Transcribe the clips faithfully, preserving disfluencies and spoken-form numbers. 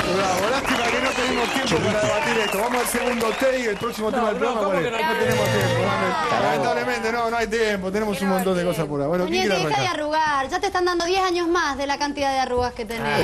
Bravo, lástima que no tenemos tiempo para debatir esto. Vamos al segundo take y el próximo tema del programa. ¿cómo ¿cuál que es? no hay No tiempo? tenemos tiempo. Lamentablemente no, no hay tiempo. Tenemos un montón de cosas por ahí. Bueno, ¿quién Toñete, quiere deja de arrancar? arrugar. Ya te están dando diez años más de la cantidad de arrugas que tenés.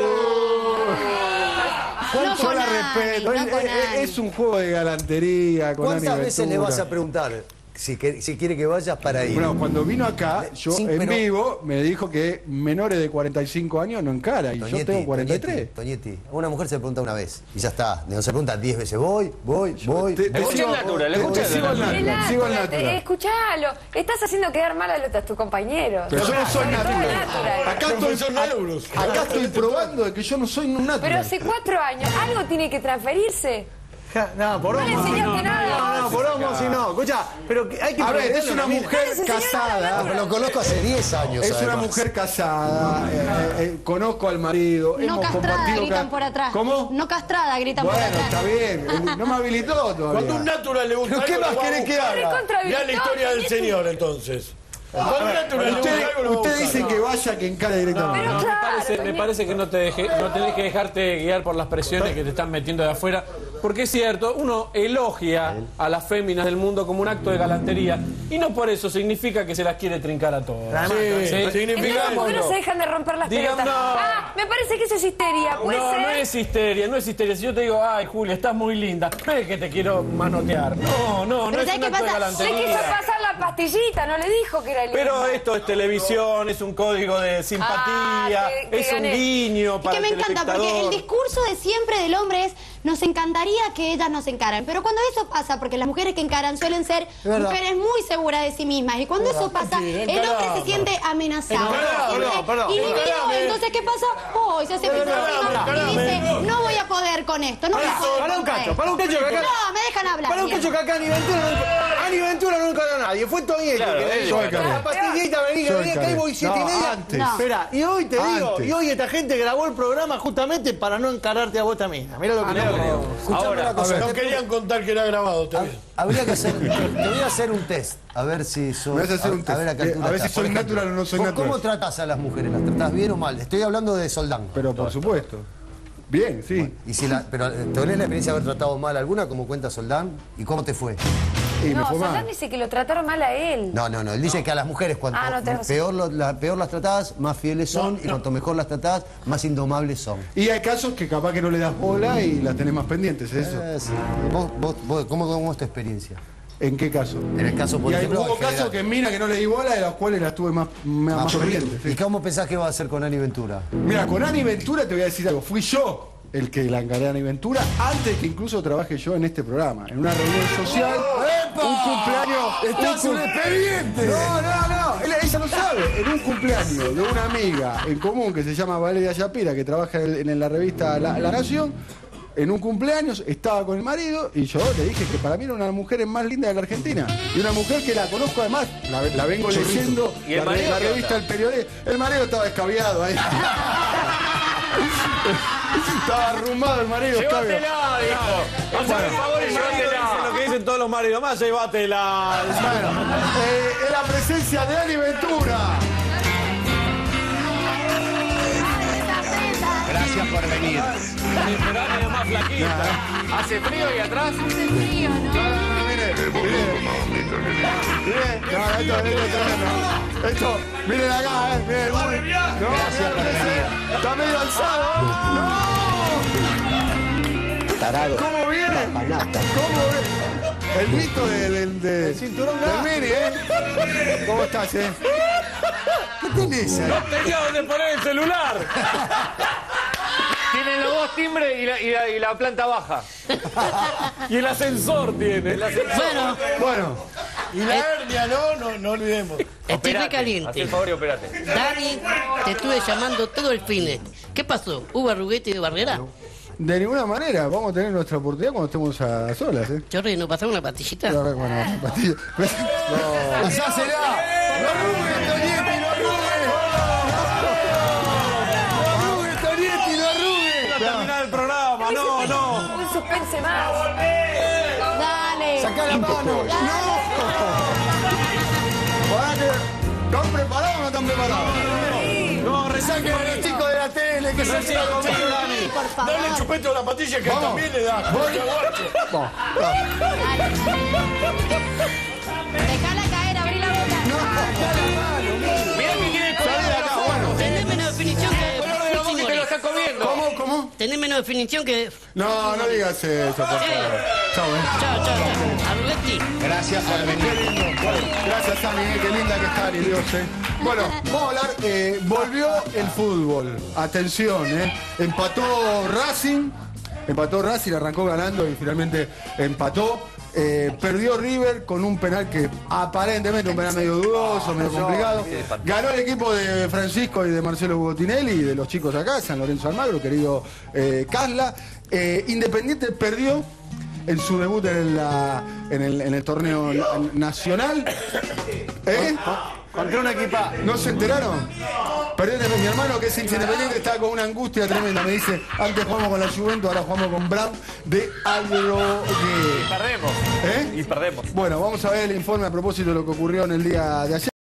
No Yo con la Ani, respeto. no Es- con es, Ani. es un juego de galantería. Con ¿Cuántas Ani veces le Ventura. vas a preguntar si, que- si quiere que vayas para ir? Bueno, cuando vino acá, yo Sí, en pero- vivo me dijo que menores de cuarenta y cinco años no encara. Y yo tengo cuarenta y tres. Toñetti, Toñetti, a una mujer se le pregunta una vez y ya está. No se pregunta diez veces, voy, voy, voy. Te- te voy. sigo- natural, te- escucha te sigo el natural. natural, sigo el Natural, natural. escuchalo. Estás haciendo quedar mal a los- a tus compañeros. Pero yo no soy Sobre todo natural. natural. Acá estoy, acá estoy probando de que yo no soy un natural. Pero hace cuatro años, algo tiene que transferirse. Ja, No, por No le homo. enseñaste nada. No, no, por homo si no. Escucha, pero que hay que A ver, preguntarle es una mina. mujer les enseñaron casada. Pero lo conozco hace diez años. Es una además. mujer casada, eh, eh, eh, conozco al marido, No hemos castrada, compartido... gritan ca- por atrás. ¿Cómo? No castrada, gritan por Bueno, atrás. está bien, el- no me habilitó todavía. Cuando un natural le gusta ¿Pero qué algo, más lo va a querés que buscar. haga? Recontra Mirá la habilitado, historia del Toñetti. señor, entonces. Cuando un natural le gusta Usted- algo, lo va a Ustedes buscar. dicen que vaya, que encare directamente. Pero No, me claro, parece, me Toñetti. parece que no, te deje, no tenés que dejarte guiar por las presiones que te están metiendo de afuera. Porque es cierto, uno elogia a las féminas del mundo como un acto de galantería y no por eso significa que se las quiere trincar a todas. Sí, Sí. significa Entonces, ¿por qué no se dejan de romper las Digan, pelotas? no. Ah, me parece que eso es histeria. ¿Puede No, ser? no es histeria, no es histeria. Si yo te digo, ay, Julia, estás muy linda, no es que te quiero manotear. No, no, no Pero es ¿sabes un qué acto de pasa? Se quiso galantería. pasar la pastillita, no le dijo que era linda. Pero esto es televisión, es un código de simpatía, Ah, que- que es un gané. guiño Es para que me el encanta, porque el telespectador. discurso de siempre del hombre es nos encantaría que ellas nos encaran. Pero cuando eso pasa, porque las mujeres que encaran suelen ser verdad. mujeres muy seguras de sí mismas, y cuando eso pasa, el hombre se siente amenazado. Encarame, se siente perdón, perdón, inhibido. encarame. Entonces, ¿qué pasa? Oh, se hace encima y dice, no voy a poder con esto, no voy a poder Para un con cacho, esto. para un cacho que acá. No, me dejan hablar. Para un bien. cacho que acá Ani Ventura no, Ani Ventura no encaró a nadie. Fue Toñetti Claro, que le él dijo. encaró. La pastillita, vení, que Yo vení acá y encaré. voy siete No, y media. antes. No. Espera, y hoy te digo, Antes. y hoy esta gente grabó el programa justamente para no encararte a vos también. Mirá lo que te digo. Escuchame una cosa, No te- querían contar que era grabado, está bien. Habría que hacer, te voy a hacer un test, a ver si sos, Me vas a hacer un test, ver, a qué eh, altura a ver si estás. soy Por ejemplo, natural o no soy ¿cómo- natural. ¿Cómo tratas a las mujeres? ¿Las tratás bien o mal? Estoy hablando de Soldán. Pero por supuesto. Bien, sí. Y si la, pero eh, ¿te dolés la experiencia de haber tratado mal a alguna, como cuenta Soldán? ¿Y cómo te fue? Y me No, fue Soldán mal. dice que lo trataron mal a él. No, no, no. Él dice que a las mujeres cuanto Ah, no, tenés razón. peor, lo- la- peor las tratás, más fieles son, y cuanto mejor las tratás, más indomables son. Y hay casos que capaz que no le das bola y las tenés más pendientes, eso. Eh, sí. ¿Vos, vos, vos, ¿cómo, ¿Cómo es tu experiencia? ¿En qué caso? En el caso, por y hay, ejemplo, hubo en general. casos que mira que no le di bola, de los cuales las tuve más, más, Ah, más pendientes. ¿Y sí. cómo pensás que va a hacer con Ani Ventura? Mira, con Ani Ventura te voy a decir algo. Fui yo el que la encaré a Ani Ventura antes que incluso trabaje yo en este programa. En una reunión social, un cumpleaños. ¡Estás un expediente! No, no, no. Ella, ella no sabe. En un cumpleaños de una amiga en común que se llama Valeria Shapira, que trabaja en, en la revista La, La Nación. En un cumpleaños estaba con el marido y yo le dije que para mí era una de las mujeres más lindas de la Argentina. Y una mujer que la conozco además, la, la vengo leyendo, ¿Y el la, marido la qué revista El Periodista. El marido estaba escabiado ahí. Estaba arrumado el marido. escabiado. Llévatela, dijo. Hazme el favor y llévatela. Lo que dicen todos los maridos, más llévatela. Bueno, eh, es la presencia de Ani Ventura. Gracias por venir. Pero Ana es más flaquita. Hace frío y atrás. Hace frío, ¿no? Mire, mire. Mire, no, esto, esto, esto, esto, miren acá, eh, miren, uy, no, Gracias por venir. está medio alzado, no, Tarado. ¿cómo viene? Papanata. ¿Cómo viene? El mito de, del, de, cinturón del mini, ¿eh? ¿Cómo estás, eh? ¿Qué tenés ahí? No tenía donde poner el celular. Tiene los dos timbres y la, y, la, y la planta baja. Y el ascensor tiene. El ascensor. Bueno, Bueno, Y la hernia, no, no, no olvidemos. estoy Operate. Haz recaliente. el favor y operate. Dani, te estuve llamando todo el fin. ¿Qué pasó? ¿Hubo arruguete de barrera? de ninguna manera, vamos a tener nuestra oportunidad cuando estemos a solas, ¿eh? Chorri, ¿no pasamos una pastillita? Ahora, bueno, pastillas. No. ¡Hacásela! ¡No arrugues, Toñetti, no arrugues! ¡No arrugues, Toñetti, no arrugues! Terminar el programa, no, no. Un suspense más. Dale. ¡Sacá la mano! Para que, ¿están preparados o no están preparados? No, rezá Que los chicos de la tele, que se Francisco, hacen por favor. Dale chupete a la patilla que también le da. Vamos. Dejala caer, abrí la boca. Mirá que quiere Salí de acá, bueno. Tenés menos definición que color de la boca que te lo Fujimori. está comiendo. ¿Cómo, cómo? Tenés menos definición que... No, no digas eso, por favor. Chao, eh. Chao, chao, chao. Arletti. Gracias por venir. Gracias, Sami, eh, qué linda que está, ni Dios, eh. Bueno, vamos a hablar, eh, volvió el fútbol. Atención, eh. Empató Racing, empató Racing, arrancó ganando y finalmente empató. Eh, perdió River con un penal que aparentemente un penal medio dudoso, medio complicado. Ganó el equipo de Francisco y de Marcelo Botinelli y de los chicos acá, San Lorenzo Almagro, querido eh, Casla. Eh, Independiente perdió en su debut en, la, en, el, en el torneo nacional. ¿Eh? Contra una equipa. ¿No se enteraron? Perdió mi hermano, que es hincha Independiente, está con una angustia tremenda. Me dice, antes jugamos con la Juventus, ahora jugamos con Brown de Adrogué. Perdemos. ¿Eh? Y perdemos. Bueno, vamos a ver el informe a propósito de lo que ocurrió en el día de ayer.